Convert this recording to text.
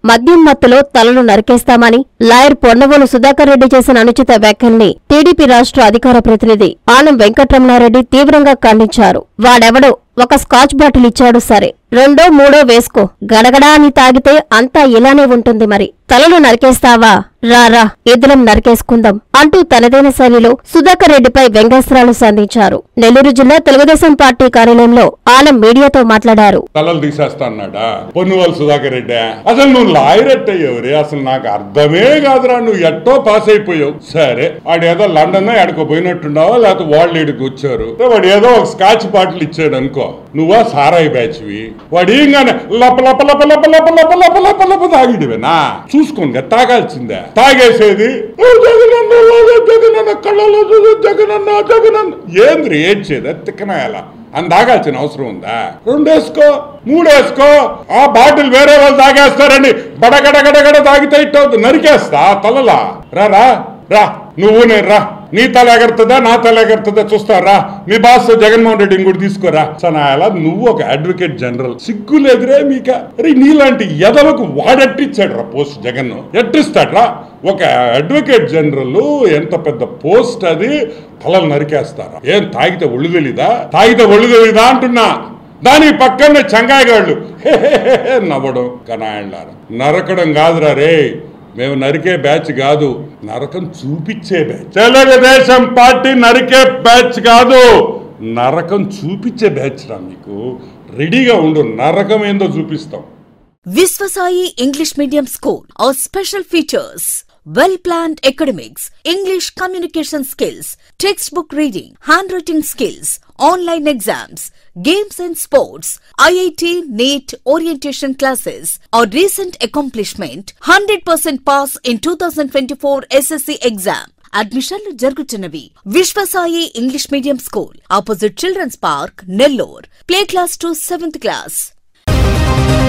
మద్యం మత్తులో తలలు నరికేస్తామని లాయర్ పొన్నవోలు సుధాకర్ రెడ్డి చేసిన అనుచిత వ్యాఖ్యల్ని టీడీపీ రాష్ట్ర అధికార ప్రతినిధి ఆనం వెంకటరమణారెడ్డి తీవ్రంగా ఖండించారు. వాడెవడో ఒక స్కాచ్ బాటిల్ ఇచ్చాడు సరే, రెండో మూడో వేసుకో, గడగడా అని తాగితే అంతా ఇలానే ఉంటుంది. మరి తలలు నరికేస్తావా? రారా ఇద్దరం నరికేసుకుందాం అంటూ తనదైన శైలిలో సుధాకర్ రెడ్డిపై వ్యంగ్యాస్త్రాలు సంధించారు. నెల్లూరు జిల్లా తెలుగుదేశం పార్టీ కార్యాలయంలో ఆనం మీడియాతో మాట్లాడారు. తలలు తీసేస్తా అన్నాడా పొన్నువాళ్ళు సుధాకర్ రెడ్డి? అసలు నువ్వు లాయర్ ఎట్టయ్యవరే? అసలు నాకు అర్థమే కాదురా. నువ్వు ఎట్టో పాస్ అయిపోయావు. సరే, వాడు ఏదో లండన్ ఎక్కడికో పోయినట్టున్నావా, లేకపోతే వాళ్ళు ఇక్కడికి వచ్చారు, వాడు ఏదో ఒక స్కాచ్ బాటిల్ ఇచ్చాడు అనుకో, నువ్వా సారాయి బ్యాచ్వి. వాడు ఏంగానే లప లప లప లప లప లప లప లప లప తాగిడివేనా? చూసుకోండి, తాగాల్సిందే. తాగేసేది కళ్ళలో జగనన్న జగనన్న ఏంద్రి ఏడ్చేది? తిక్కనాయాల అని తాగాల్సిన అవసరం ఉందా? రెండేసుకో, మూడేసుకో. ఆ బాటిల్ వేరే వాళ్ళు తాగేస్తారని బడగడగడగడ తాగితే ఇట్టు నరికేస్తా తలలా. రా రా నువ్వు నేను రా. నీ తల ఎగరుతుందా నా తల ఎగరుతుందా చూస్తారా? మీ బాస్ జగన్మోహన్ రెడ్డిని కూడా తీసుకోరా. సనాయాల నువ్వు ఒక అడ్వకేట్ జనరల్, సిగ్గులేదురే మీక? అరే నీలాంటి ఎదవకు వాడట్టిచ్చాడు రా పోస్ట్ జగన్. ఎట్టిస్తాడ్రా ఒక అడ్వకేట్ జనరల్? ఎంత పెద్ద పోస్ట్ అది. తలలు నరికేస్తారా? ఏం తాగితే ఒళ్ళు తెలీదా? తాగితే ఒళ్ళు తెలీదా అంటున్నా. దాని పక్కన చంగాయగాళ్ళు నవ్వడం. కనాయళ్ళారా నరకడం కాదురా రే, మేము నరికే బ్యాచ్ కాదు, నరకం చూపించే బ్యాచ్. తెలుగుదేశం పార్టీ నరికే బ్యాచ్ కాదు, నరకం చూపించే బ్యాచ్ రా. మీకు రెడీగా ఉండు, నరకం ఏందో చూపిస్తాం. Viswasai English Medium School. Our special features: well-planned academics, English communication skills, textbook reading, handwriting skills, online exams, games and sports, IIT, NEET orientation classes. Our recent accomplishment: 100% pass in 2024 SSC exam. అడ్మిషన్లు జరుగుతున్నవి. Viswasai English medium school, opposite children's park, Nellore. Play class to 7th class.